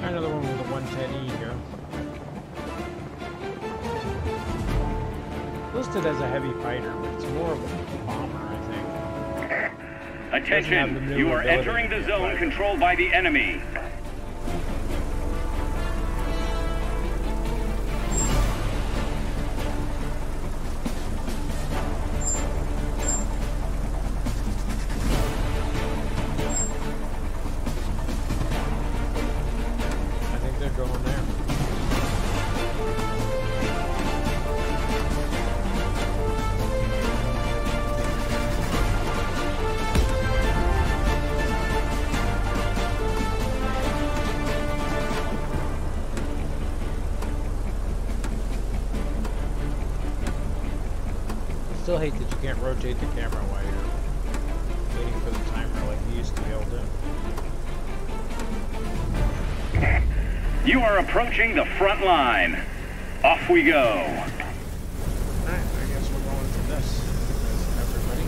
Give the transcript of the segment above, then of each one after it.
Another one with a 110E here. Listed as a heavy fighter, but it's more of a bomber, I think. Attention, you are entering the zone controlled by the enemy. Still hate that you can't rotate the camera while you're waiting for the timer like you used to be able to. You are approaching the front line. Off we go. Alright, I guess we're going for this. Everybody.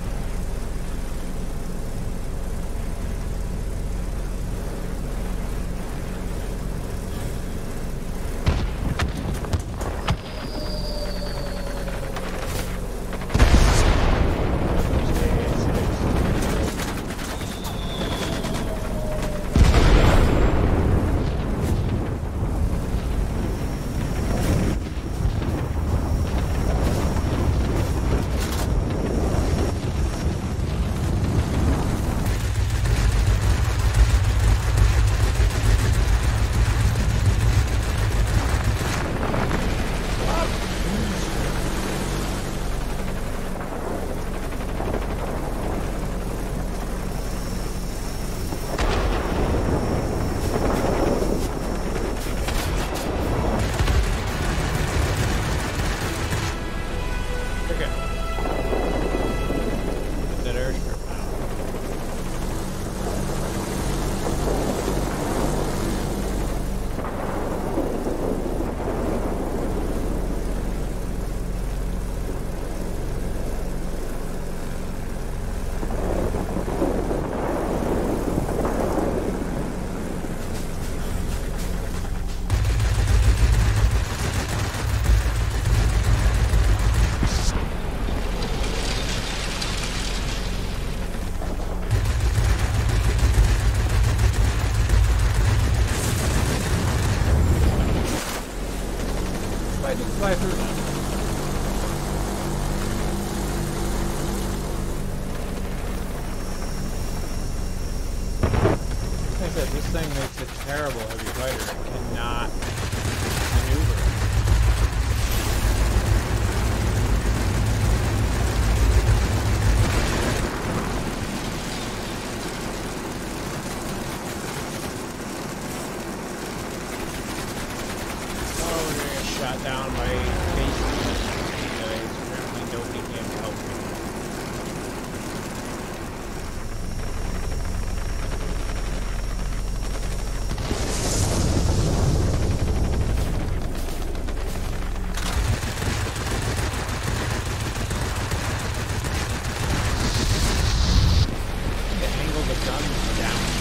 Fly through them. Like I said, this thing makes a terrible heavy fighter. It cannot maneuver. Shot down by base guys. Apparently nobody can help me. The angle the gun's down.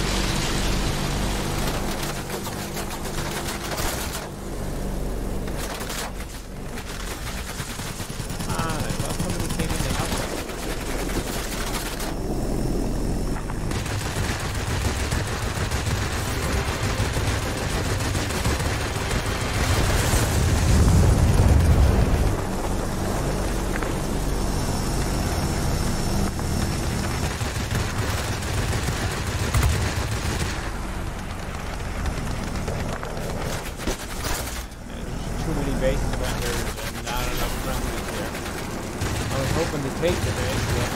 Bases vendors and not enough friendlies here. I was hoping to take the base, but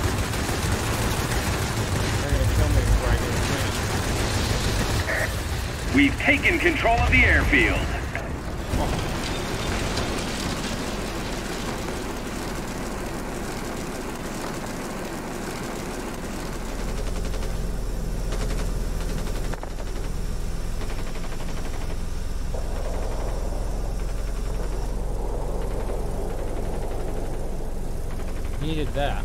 they're going to kill me before I get a chance. We've taken control of the airfield. Needed that.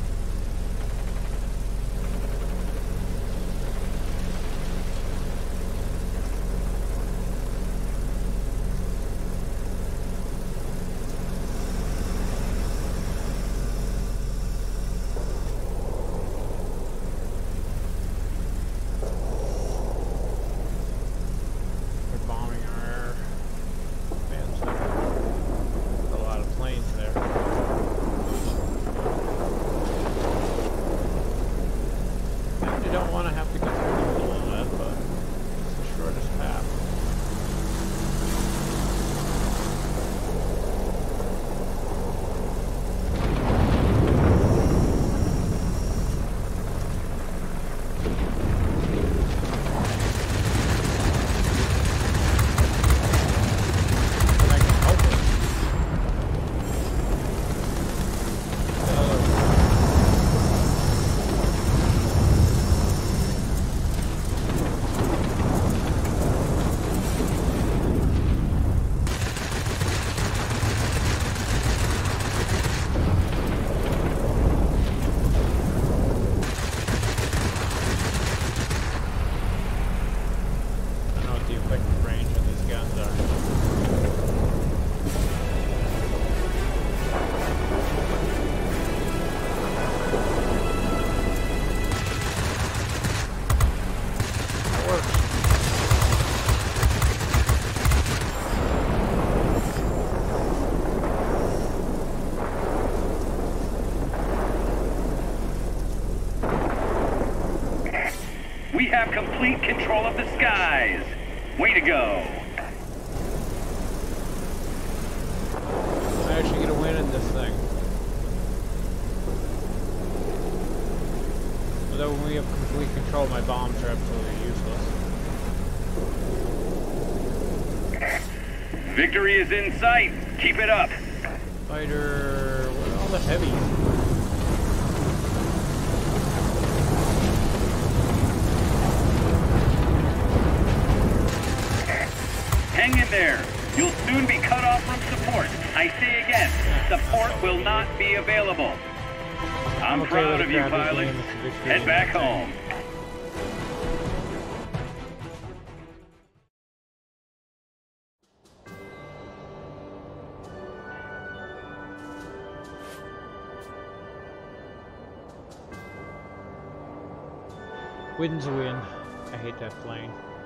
of the skies. Way to go. I actually get a win in this thing. Although when we have complete control, my bombs are absolutely useless. Victory is in sight. Keep it up. Fighter... what are all the heavies? Hang in there. You'll soon be cut off from support. I say again, support will not be available. I'm okay proud with of you, a crappy pilot. game, it's a victory Head in back that home. Win's a win. I hate that plane.